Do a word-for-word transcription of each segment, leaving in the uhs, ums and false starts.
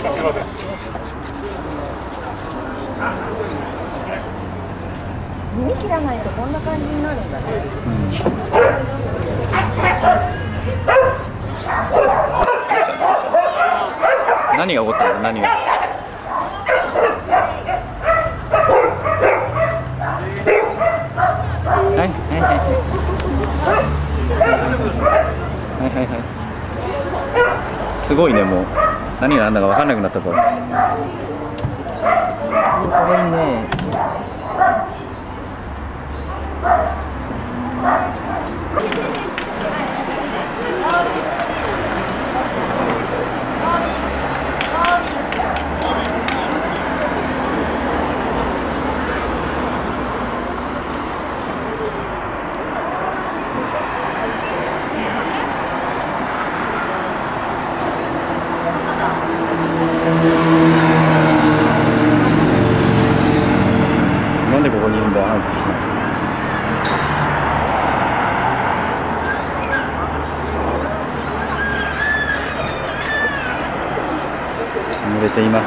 ちらです。 地味切らないとこんな感じになるんだね。うん、 何が起こったの？何が？はいはいはいはいはいはい。すごいね、もう何が何だか分かんなくなったぞ。かわいいね。なんでここにいるんだ、ハンス。濡れています。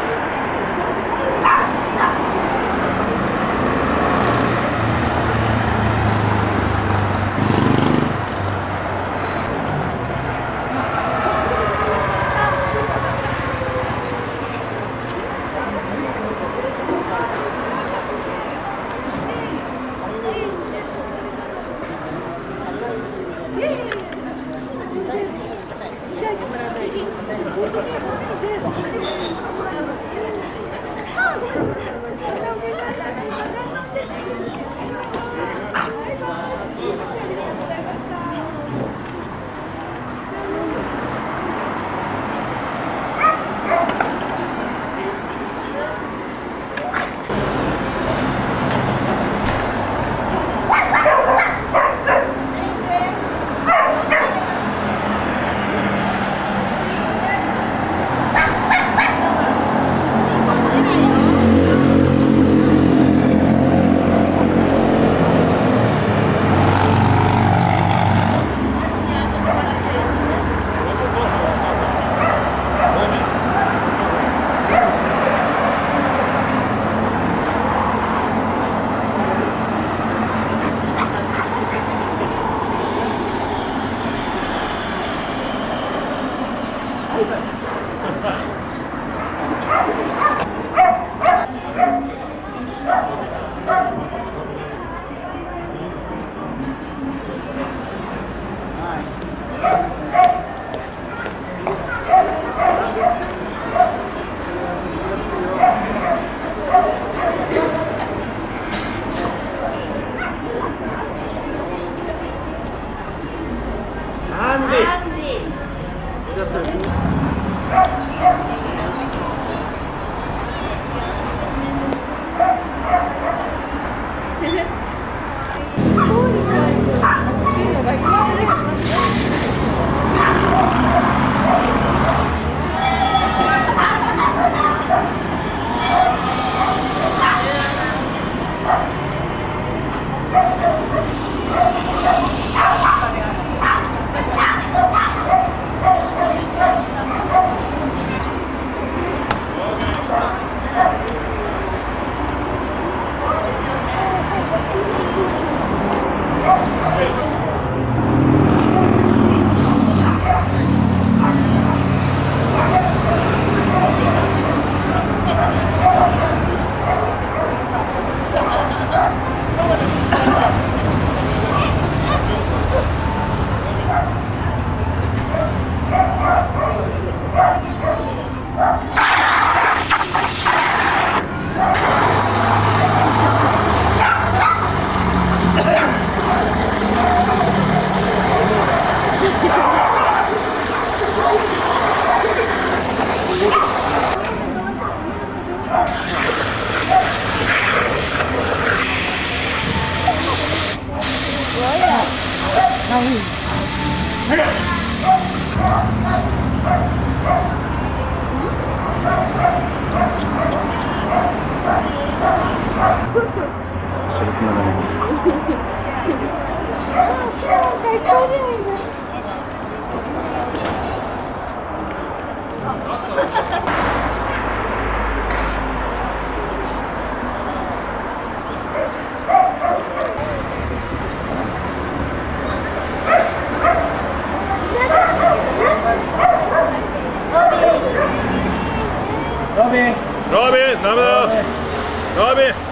ラーメンラーメンダメだラーメン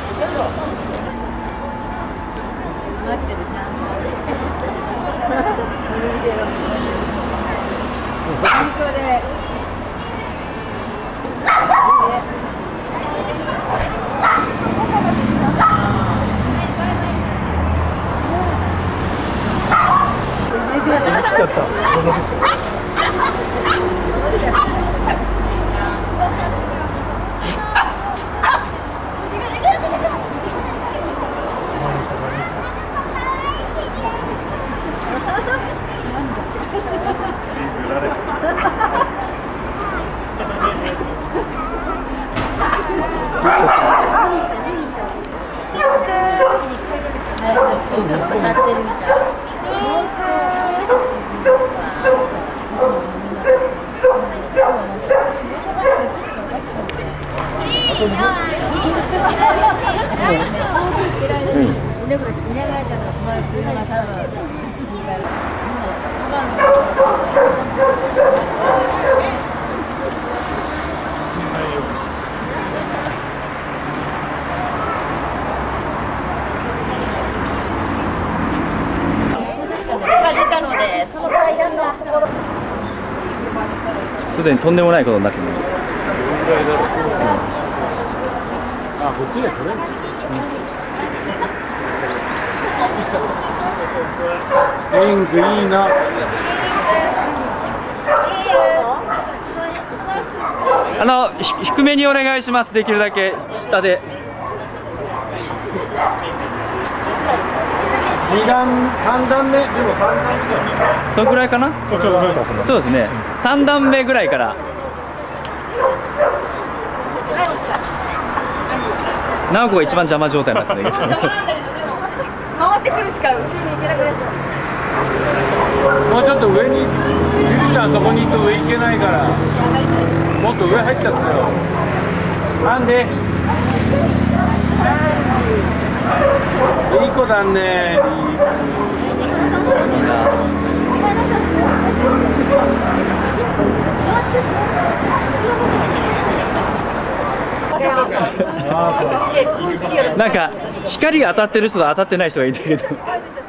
待ってるじゃん。最高で。 来ちゃった。 なってるみたい。 すでにとんでもないことになってる。 あ、こっちでこれ。ピンクいいな。 あの低めにお願いします。できるだけ下で。 二段、三段目、でも三段目だよね。 そのくらいかな。そうですね。三段目ぐらいから。直子が一番邪魔状態になってるけど。 回ってくるしか後ろに行けなくなっちゃう。 もうちょっと上に、ゆりちゃんそこに行くと上行けないから。もっと上入っちゃったよ。なんで。いい子だね。 なんか光が当たってる人と当たってない人がいたけど。